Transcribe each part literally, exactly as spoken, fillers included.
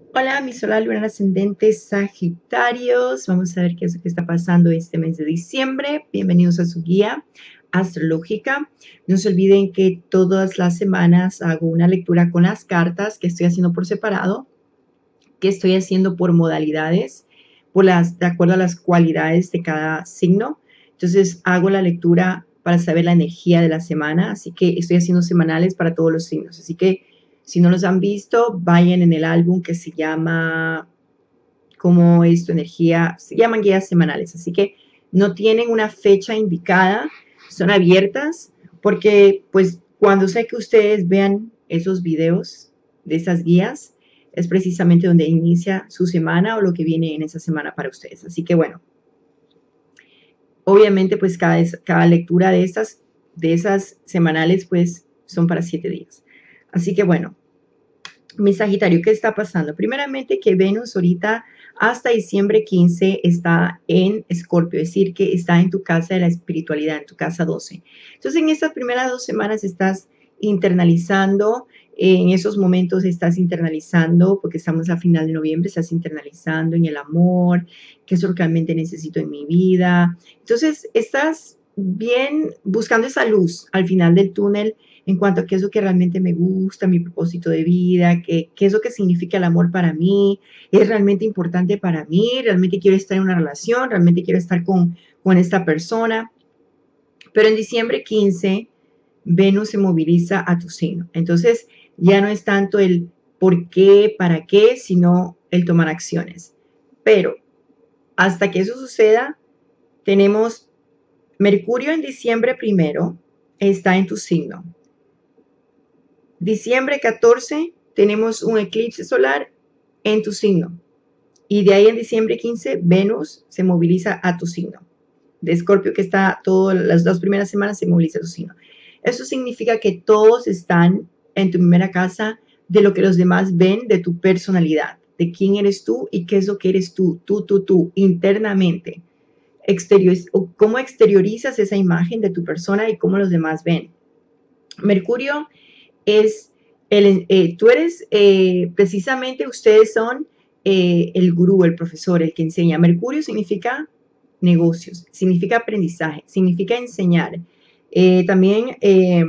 Hola, mi solar lunar ascendente Sagitarios. Vamos a ver qué es lo que está pasando este mes de diciembre. Bienvenidos a su guía astrológica. No se olviden que todas las semanas hago una lectura con las cartas que estoy haciendo por separado, que estoy haciendo por modalidades, por las, de acuerdo a las cualidades de cada signo. Entonces hago la lectura para saber la energía de la semana, así que estoy haciendo semanales para todos los signos. Así que si no los han visto, vayan en el álbum que se llama ¿Cómo es tu energía? Se llaman guías semanales, así que no tienen una fecha indicada, son abiertas, porque pues cuando sé que ustedes vean esos videos de esas guías, es precisamente donde inicia su semana o lo que viene en esa semana para ustedes. Así que bueno, obviamente pues cada, cada lectura de estas, de esas semanales pues son para siete días. Así que bueno, mi Sagitario, ¿qué está pasando? Primeramente que Venus ahorita hasta diciembre quince está en Escorpio, es decir, que está en tu casa de la espiritualidad, en tu casa doce. Entonces, en estas primeras dos semanas estás internalizando, en esos momentos estás internalizando, porque estamos a final de noviembre, estás internalizando en el amor, qué es lo que realmente necesito en mi vida. Entonces, estás bien buscando esa luz al final del túnel en cuanto a qué es lo que realmente me gusta, mi propósito de vida, qué, qué es lo que significa el amor para mí, es realmente importante para mí, realmente quiero estar en una relación, realmente quiero estar con, con esta persona. Pero en diciembre quince, Venus se moviliza a tu signo. Entonces ya no es tanto el por qué, para qué, sino el tomar acciones. Pero hasta que eso suceda, tenemos Mercurio en diciembre primero, está en tu signo. Diciembre catorce tenemos un eclipse solar en tu signo. Y de ahí en diciembre quince, Venus se moviliza a tu signo. De Escorpio, que está todas las dos primeras semanas, se moviliza a tu signo. Eso significa que todos están en tu primera casa de lo que los demás ven de tu personalidad, de quién eres tú y qué es lo que eres tú, tú, tú, tú, internamente. Exterior, cómo exteriorizas esa imagen de tu persona y cómo los demás ven. Mercurio es, el, eh, tú eres, eh, precisamente ustedes son eh, el gurú, el profesor, el que enseña. Mercurio significa negocios, significa aprendizaje, significa enseñar. Eh, también eh,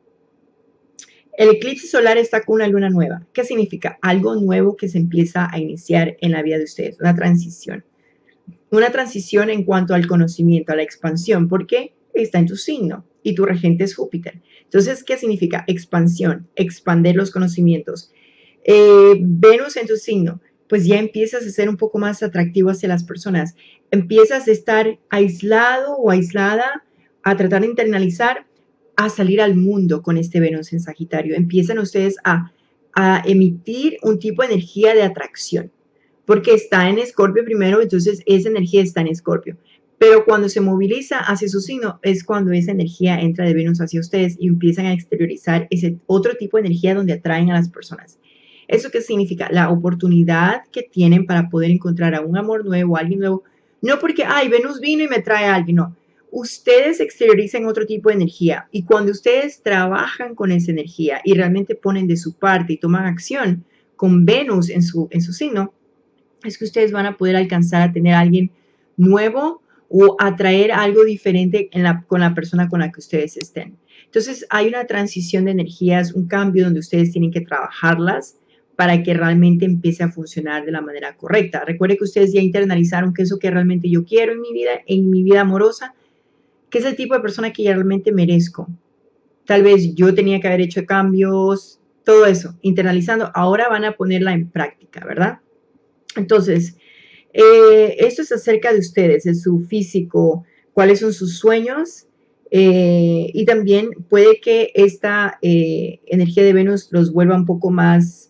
el eclipse solar está con una luna nueva. ¿Qué significa? Algo nuevo que se empieza a iniciar en la vida de ustedes, una transición. Una transición en cuanto al conocimiento, a la expansión, porque está en tu signo y tu regente es Júpiter. Entonces, ¿qué significa? Expansión, expander los conocimientos. Eh, Venus en tu signo, pues ya empiezas a ser un poco más atractivo hacia las personas. Empiezas a estar aislado o aislada, a tratar de internalizar, a salir al mundo con este Venus en Sagitario. Empiezan ustedes a, a emitir un tipo de energía de atracción porque está en Escorpio primero, entonces esa energía está en Escorpio. Pero cuando se moviliza hacia su signo es cuando esa energía entra de Venus hacia ustedes y empiezan a exteriorizar ese otro tipo de energía donde atraen a las personas. ¿Eso qué significa? La oportunidad que tienen para poder encontrar a un amor nuevo, a alguien nuevo. No porque, ay, Venus vino y me trae a alguien, no. Ustedes exteriorizan otro tipo de energía y cuando ustedes trabajan con esa energía y realmente ponen de su parte y toman acción con Venus en su, en su signo, es que ustedes van a poder alcanzar a tener a alguien nuevo o atraer algo diferente en la, con la persona con la que ustedes estén. Entonces hay una transición de energías, un cambio donde ustedes tienen que trabajarlas para que realmente empiece a funcionar de la manera correcta. Recuerde que ustedes ya internalizaron qué es lo que realmente yo quiero en mi vida, en mi vida amorosa, qué es el tipo de persona que ya realmente merezco. Tal vez yo tenía que haber hecho cambios, todo eso, internalizando. Ahora van a ponerla en práctica, ¿verdad? Entonces, eh, esto es acerca de ustedes, de su físico, cuáles son sus sueños eh, y también puede que esta eh, energía de Venus los vuelva un poco más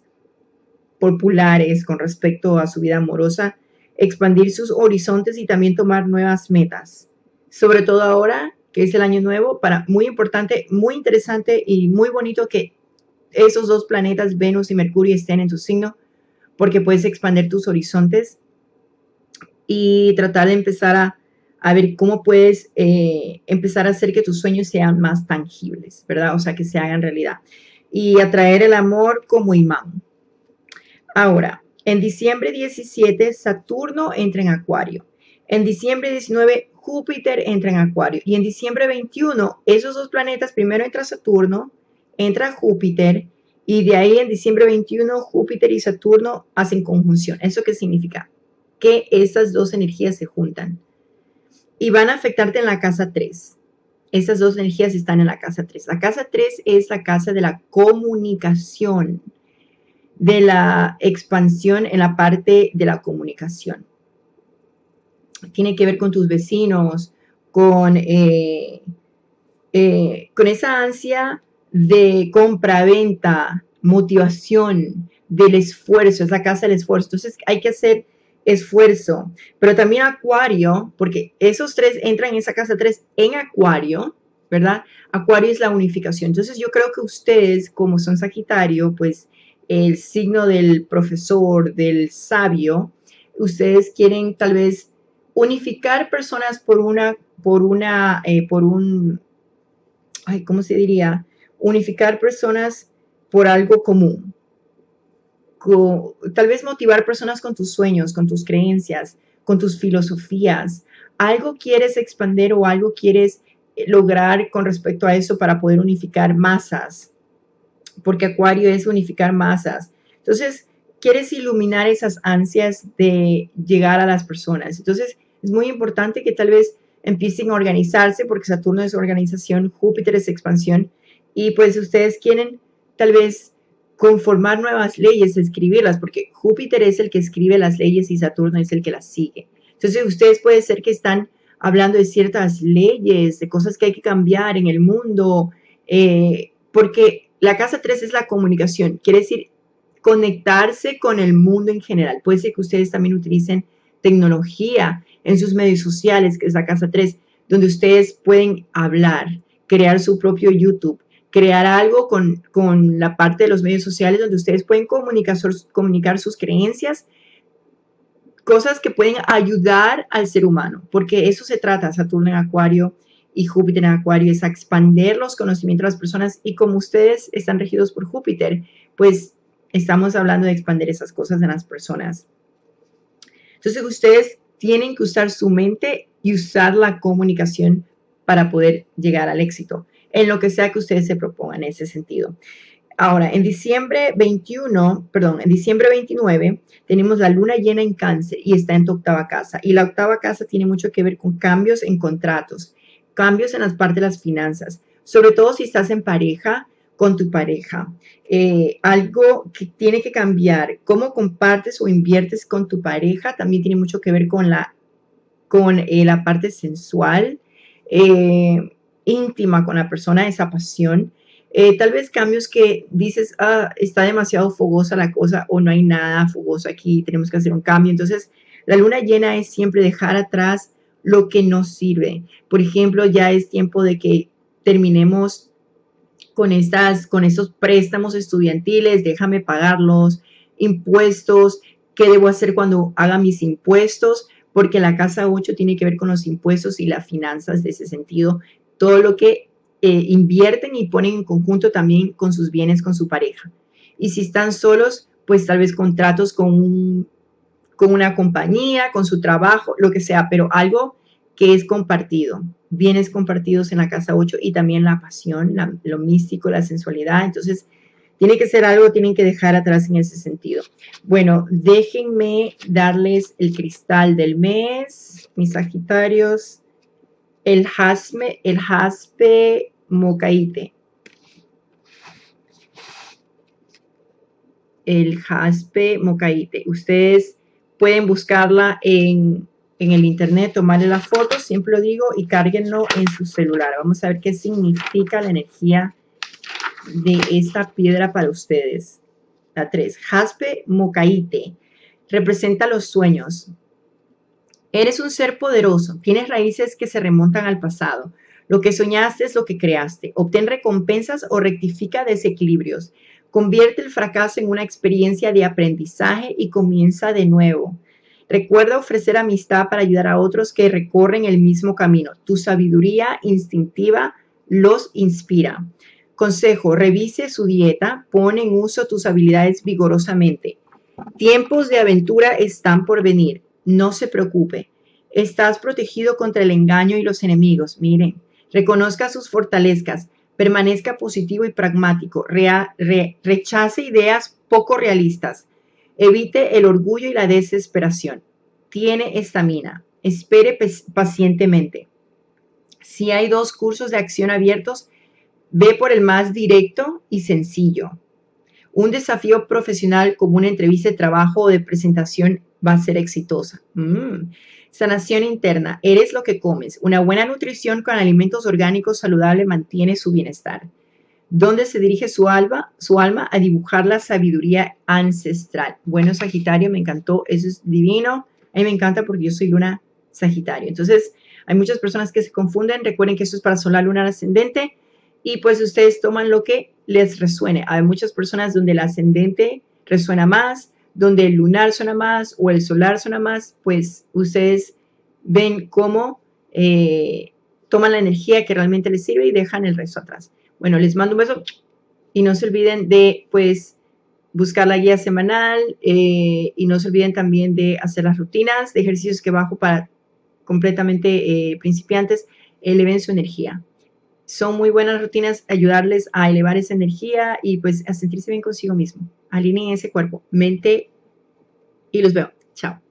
populares con respecto a su vida amorosa, expandir sus horizontes y también tomar nuevas metas. Sobre todo ahora que es el año nuevo, para muy importante, muy interesante y muy bonito que esos dos planetas, Venus y Mercurio, estén en tu signo, porque puedes expandir tus horizontes y tratar de empezar a, a ver cómo puedes eh, empezar a hacer que tus sueños sean más tangibles, ¿verdad? O sea, que se hagan realidad. Y atraer el amor como imán. Ahora, En diciembre diecisiete, Saturno entra en Acuario. En diciembre diecinueve, Júpiter entra en Acuario. Y en diciembre veintiuno, esos dos planetas, primero entra Saturno, entra Júpiter, y de ahí en diciembre veintiuno, Júpiter y Saturno hacen conjunción. ¿Eso qué significa? Que esas dos energías se juntan y van a afectarte en la casa tres. Esas dos energías están en la casa tres. La casa tres es la casa de la comunicación, de la expansión en la parte de la comunicación. Tiene que ver con tus vecinos, con, eh, eh, con esa ansia de compra-venta, motivación, del esfuerzo. Es la casa del esfuerzo. Entonces hay que hacer esfuerzo. Pero también Acuario, porque esos tres entran en esa casa tres en Acuario, ¿verdad? Acuario es la unificación. Entonces yo creo que ustedes, como son Sagitario, pues el signo del profesor, del sabio, ustedes quieren tal vez unificar personas por una, por una, eh, por un, ay, ¿cómo se diría? Unificar personas por algo común. Con, tal vez motivar personas con tus sueños, con tus creencias, con tus filosofías. Algo quieres expandir o algo quieres lograr con respecto a eso para poder unificar masas, porque Acuario es unificar masas. Entonces, quieres iluminar esas ansias de llegar a las personas. Entonces, es muy importante que tal vez empiecen a organizarse, porque Saturno es organización, Júpiter es expansión, y pues ustedes quieren tal vez conformar nuevas leyes, escribirlas, porque Júpiter es el que escribe las leyes y Saturno es el que las sigue. Entonces, ustedes puede ser que están hablando de ciertas leyes, de cosas que hay que cambiar en el mundo, eh, porque la casa tres es la comunicación, quiere decir conectarse con el mundo en general. Puede ser que ustedes también utilicen tecnología en sus medios sociales, que es la casa tres, donde ustedes pueden hablar, crear su propio YouTube, crear algo con, con la parte de los medios sociales donde ustedes pueden comunicar, comunicar sus creencias, cosas que pueden ayudar al ser humano, porque eso se trata, Saturno en Acuario y Júpiter en Acuario, es a expandir los conocimientos de las personas, y como ustedes están regidos por Júpiter, pues estamos hablando de expandir esas cosas en las personas. Entonces ustedes tienen que usar su mente y usar la comunicación para poder llegar al éxito, en lo que sea que ustedes se propongan en ese sentido. Ahora, en diciembre veintiuno, perdón, en diciembre veintinueve, tenemos la luna llena en Cáncer y está en tu octava casa. Y la octava casa tiene mucho que ver con cambios en contratos, cambios en las partes de las finanzas, sobre todo si estás en pareja, con tu pareja. Eh, algo que tiene que cambiar, cómo compartes o inviertes con tu pareja, también tiene mucho que ver con la, con, eh, la parte sensual, eh, íntima con la persona, esa pasión. Eh, tal vez cambios que dices, ah, está demasiado fogosa la cosa, o no hay nada fogoso aquí, tenemos que hacer un cambio. Entonces, la luna llena es siempre dejar atrás lo que nos sirve. Por ejemplo, ya es tiempo de que terminemos con, estas, con estos préstamos estudiantiles, déjame pagarlos, impuestos, qué debo hacer cuando haga mis impuestos, porque la casa ocho tiene que ver con los impuestos y las finanzas de ese sentido, todo lo que eh, invierten y ponen en conjunto también con sus bienes, con su pareja. Y si están solos, pues tal vez contratos con, un, con una compañía, con su trabajo, lo que sea, pero algo que es compartido, bienes compartidos en la casa ocho, y también la pasión, la, lo místico, la sensualidad. Entonces, tiene que ser algo, tienen que dejar atrás en ese sentido. Bueno, déjenme darles el cristal del mes, mis Sagitarios, el jaspe, el jaspe mocaíte. El jaspe mocaíte. Ustedes pueden buscarla en, en el internet, tomarle la foto, siempre lo digo, y cárguenlo en su celular. Vamos a ver qué significa la energía de esta piedra para ustedes. La tres, jaspe mocaíte, representa los sueños. Eres un ser poderoso, tienes raíces que se remontan al pasado. Lo que soñaste es lo que creaste. Obtén recompensas o rectifica desequilibrios. Convierte el fracaso en una experiencia de aprendizaje y comienza de nuevo. Recuerda ofrecer amistad para ayudar a otros que recorren el mismo camino. Tu sabiduría instintiva los inspira. Consejo, revise su dieta, pon en uso tus habilidades vigorosamente. Tiempos de aventura están por venir. No se preocupe. Estás protegido contra el engaño y los enemigos. Miren, reconozca sus fortalezas, permanezca positivo y pragmático, rea, re, rechace ideas poco realistas, evite el orgullo y la desesperación. Tiene estamina. Espere pacientemente. Si hay dos cursos de acción abiertos, ve por el más directo y sencillo. Un desafío profesional como una entrevista de trabajo o de presentación va a ser exitosa. Mm. Sanación interna. Eres lo que comes. Una buena nutrición con alimentos orgánicos saludables mantiene su bienestar. ¿Dónde se dirige su alma? Su alma a dibujar la sabiduría ancestral. Bueno, Sagitario, me encantó. Eso es divino. A mí me encanta porque yo soy luna Sagitario. Entonces, hay muchas personas que se confunden. Recuerden que esto es para solar, lunar, ascendente. Y pues ustedes toman lo que les resuene. Hay muchas personas donde el ascendente resuena más, donde el lunar suena más o el solar suena más, pues ustedes ven cómo eh, toman la energía que realmente les sirve y dejan el resto atrás. Bueno, les mando un beso y no se olviden de pues buscar la guía semanal eh, y no se olviden también de hacer las rutinas de ejercicios que bajo para completamente eh, principiantes, eleven su energía. Son muy buenas rutinas, ayudarles a elevar esa energía y pues a sentirse bien consigo mismo. Alineen ese cuerpo, mente y los veo. Chao.